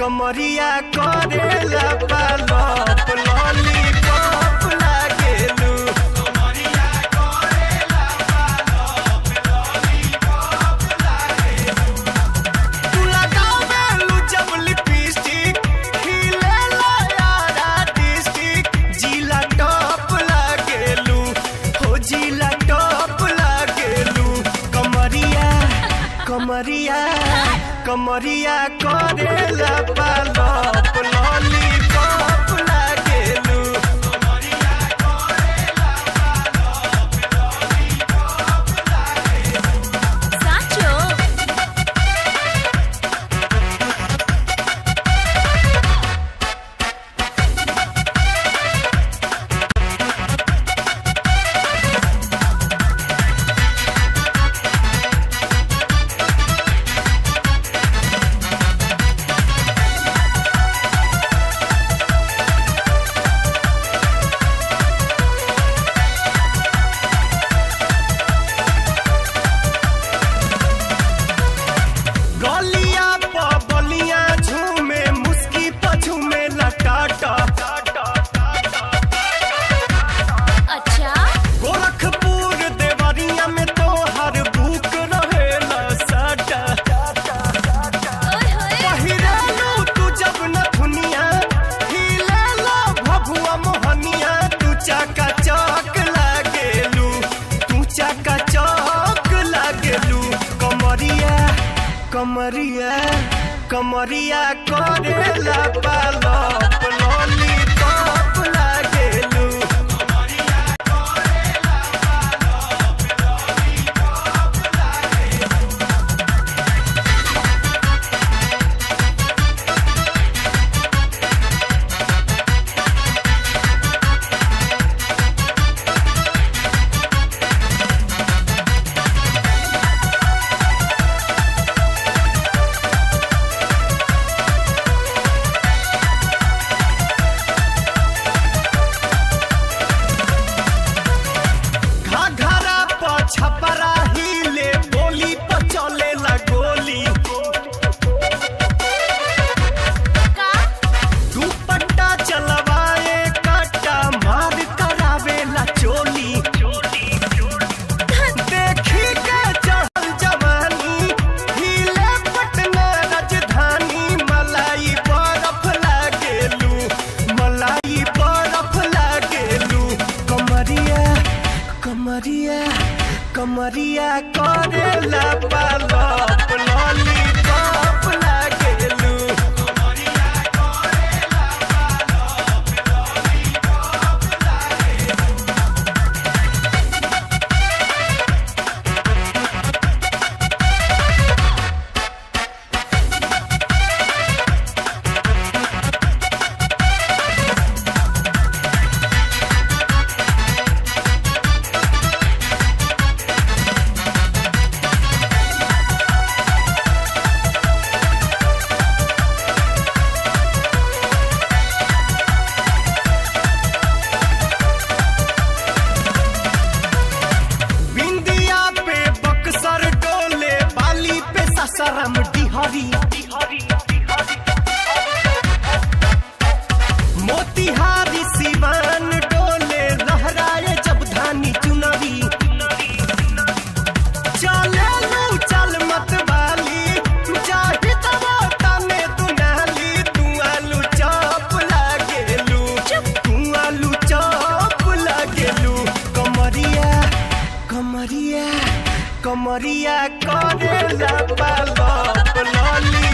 कमरिया करेला पालप लॉलीपॉप लागेलू कमरिया करेला पालप लॉलीपॉप लागेलू तू लगावेलू जब लिपस्टिक खिलेला यारा डिस्ट्रिक्ट जिला टॉप लागेलू हो जिला टॉप लागेलू कमरिया कमरिया कमरिया करेला पालप लॉलीपॉप लागेलू कमरिया करेला पालप लॉलीपॉप लागेलू साचो कमरिया कमरिया करेला पालप लॉलीपॉप लागेलू कमरिया करेला पालप लॉलीपॉप लागेलू कमरिया कमरिया करेला पालप लॉलीपॉप लागेलू कमरिया करेला पालप लॉलीपॉप लागेलू सरम डिहरी मोतिहारी सिवान डोले लहराए जब धानी चुनरी चलेलू चल मत वाली चाहे तबो तने दुनाली तू आलू चॉप लागेलू तू आलू चॉप लागेलू कमरिया कमरिया कमरिया करेला पालप लॉली